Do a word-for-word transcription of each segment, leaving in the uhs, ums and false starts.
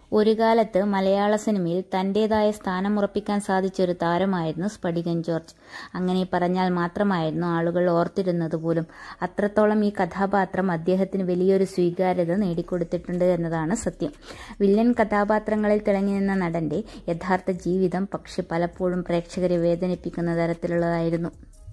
ഒരു കാലത്ത് മലയാള സിനിമയിൽ തൻ്റേതായ സ്ഥാനമുറപ്പിക്കാൻ സാധിച്ച ഒരു താരമായിരുന്നു സ്ഫടികൻ ജോർജ്. അങ്ങനെ പറഞ്ഞാൽ മാത്രമായിരുന്നു ആളുകൾ ഓർത്തിരുന്നത് പോലും. അത്രത്തോളം ഈ കഥാപാത്രം അദ്ദേഹത്തിന് വലിയൊരു സ്വീകാര്യത നേടിക്കൊടുത്തിട്ടുണ്ട് എന്നതാണ് സത്യം. വില്ലൻ കഥാപാത്രങ്ങളിൽ തിളങ്ങി നിന്ന നടന്റെ യഥാർത്ഥ ജീവിതം പക്ഷെ പലപ്പോഴും പ്രേക്ഷകരെ വേദനിപ്പിക്കുന്ന തരത്തിലുള്ളതായിരുന്നു.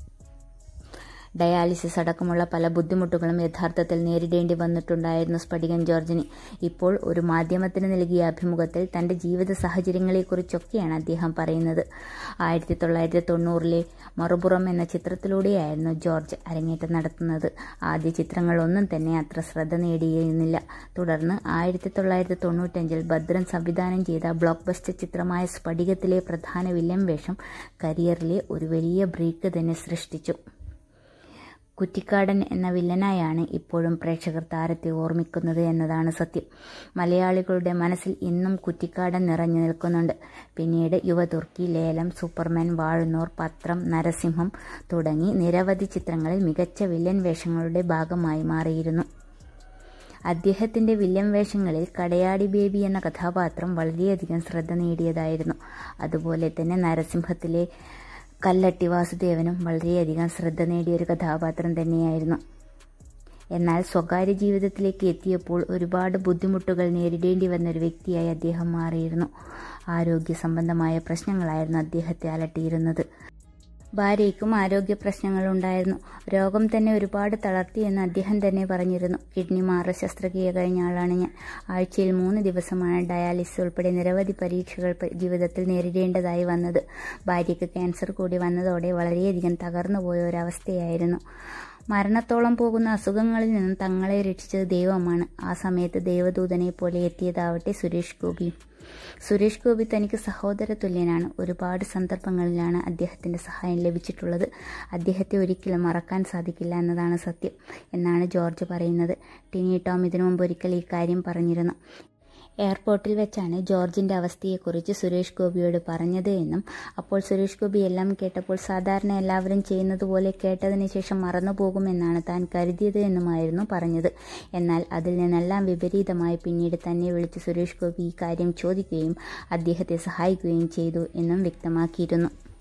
ഡയാലിസിസ് അടക്കമുള്ള പല ബുദ്ധിമുട്ടുകളും യഥാർത്ഥത്തിൽ നേരിടേണ്ടി വന്നിട്ടുണ്ടായിരുന്നു സ്ഫടികൻ ജോർജിന്. ഇപ്പോൾ ഒരു മാധ്യമത്തിന് നൽകിയ അഭിമുഖത്തിൽ തന്റെ ജീവിത സാഹചര്യങ്ങളെക്കുറിച്ചൊക്കെയാണ് അദ്ദേഹം പറയുന്നത്. ആയിരത്തി തൊള്ളായിരത്തി തൊണ്ണൂറിലെ മറുപുറം എന്ന ചിത്രത്തിലൂടെയായിരുന്നു ജോർജ് അരങ്ങേറ്റം നടത്തുന്നത്. ആദ്യ ചിത്രങ്ങളൊന്നും തന്നെ അത്ര ശ്രദ്ധ നേടിയിരുന്നില്ല. തുടർന്ന് ആയിരത്തി തൊള്ളായിരത്തി തൊണ്ണൂറ്റഞ്ചിൽ ഭദ്രൻ സംവിധാനം ചെയ്ത ബ്ലോക്ക് ബസ്റ്റർ ചിത്രമായ സ്ഫടികത്തിലെ പ്രധാന വില്ലൻ വേഷം കരിയറിലെ ഒരു വലിയ ബ്രേക്ക് തന്നെ സൃഷ്ടിച്ചു. കുറ്റിക്കാടൻ എന്ന വില്ലനായാണ് ഇപ്പോഴും പ്രേക്ഷകർ താരത്തെ ഓർമ്മിക്കുന്നത് എന്നതാണ് സത്യം. മലയാളികളുടെ മനസ്സിൽ ഇന്നും കുറ്റിക്കാടൻ നിറഞ്ഞു നിൽക്കുന്നുണ്ട്. പിന്നീട് യുവതുർക്കി, ലേലം, സൂപ്പർമാൻ, വാഴുന്നോർ, പത്രം, നരസിംഹം തുടങ്ങി നിരവധി ചിത്രങ്ങളിൽ മികച്ച വില്ലൻ വേഷങ്ങളുടെ ഭാഗമായി മാറിയിരുന്നു. അദ്ദേഹത്തിന്റെ വില്ലൻ വേഷങ്ങളിൽ കടയാടി ബേബി എന്ന കഥാപാത്രം വളരെയധികം ശ്രദ്ധ നേടിയതായിരുന്നു. അതുപോലെ തന്നെ നരസിംഹത്തിലെ കല്ലട്ടി വാസുദേവനും വളരെയധികം ശ്രദ്ധ നേടിയൊരു കഥാപാത്രം തന്നെയായിരുന്നു. എന്നാൽ സ്വകാര്യ ജീവിതത്തിലേക്ക് എത്തിയപ്പോൾ ഒരുപാട് ബുദ്ധിമുട്ടുകൾ നേരിടേണ്ടി വന്ന ഒരു വ്യക്തിയായി അദ്ദേഹം മാറിയിരുന്നു. ആരോഗ്യ സംബന്ധമായ പ്രശ്നങ്ങളായിരുന്നു അദ്ദേഹത്തെ അലട്ടിയിരുന്നത്. ഭാര്യയ്ക്കും ആരോഗ്യ പ്രശ്നങ്ങളുണ്ടായിരുന്നു. രോഗം തന്നെ ഒരുപാട് തളർത്തിയെന്ന് അദ്ദേഹം തന്നെ പറഞ്ഞിരുന്നു. കിഡ്നി മാറ ശസ്ത്രക്രിയ കഴിഞ്ഞ ആളാണ് ഞാൻ. ആഴ്ചയിൽ മൂന്ന് ദിവസമാണ് ഡയാലിസിസ് ഉൾപ്പെടെ നിരവധി പരീക്ഷകൾ ജീവിതത്തിൽ നേരിടേണ്ടതായി വന്നത്. ഭാര്യയ്ക്ക് ക്യാൻസർ കൂടി വന്നതോടെ വളരെയധികം തകർന്നു പോയ ഒരവസ്ഥയായിരുന്നു. മരണത്തോളം പോകുന്ന അസുഖങ്ങളിൽ നിന്നും തങ്ങളെ രക്ഷിച്ചത് ദൈവമാണ്. ആ സമയത്ത് ദൈവദൂതനെ പോലെ എത്തിയതാവട്ടെ സുരേഷ് ഗോപി. സുരേഷ് ഗോപി തനിക്ക് സഹോദര തുല്യനാണ്. ഒരുപാട് സന്ദർഭങ്ങളിലാണ് അദ്ദേഹത്തിന്റെ സഹായം ലഭിച്ചിട്ടുള്ളത്. അദ്ദേഹത്തെ ഒരിക്കലും മറക്കാൻ സാധിക്കില്ല എന്നതാണ് സത്യം എന്നാണ് ജോർജ് പറയുന്നത്. ടിനി ടോം ഇതിനു മുമ്പ് ഒരിക്കൽ ഈ കാര്യം പറഞ്ഞിരുന്നു. എയർപോർട്ടിൽ വെച്ചാണ് ജോർജിന്റെ അവസ്ഥയെക്കുറിച്ച് സുരേഷ് ഗോപിയോട് പറഞ്ഞത് എന്നും അപ്പോൾ സുരേഷ് ഗോപി എല്ലാം കേട്ടപ്പോൾ സാധാരണ എല്ലാവരും ചെയ്യുന്നത് പോലെ കേട്ടതിന് ശേഷം മറന്നുപോകുമെന്നാണ് താൻ കരുതിയത് എന്നുമായിരുന്നു പറഞ്ഞത്. എന്നാൽ അതിൽ നിന്നെല്ലാം വിപരീതമായി പിന്നീട് തന്നെ വിളിച്ച് സുരേഷ് ഗോപി ഈ കാര്യം ചോദിക്കുകയും അദ്ദേഹത്തെ സഹായിക്കുകയും ചെയ്തു എന്നും വ്യക്തമാക്കിയിരുന്നു.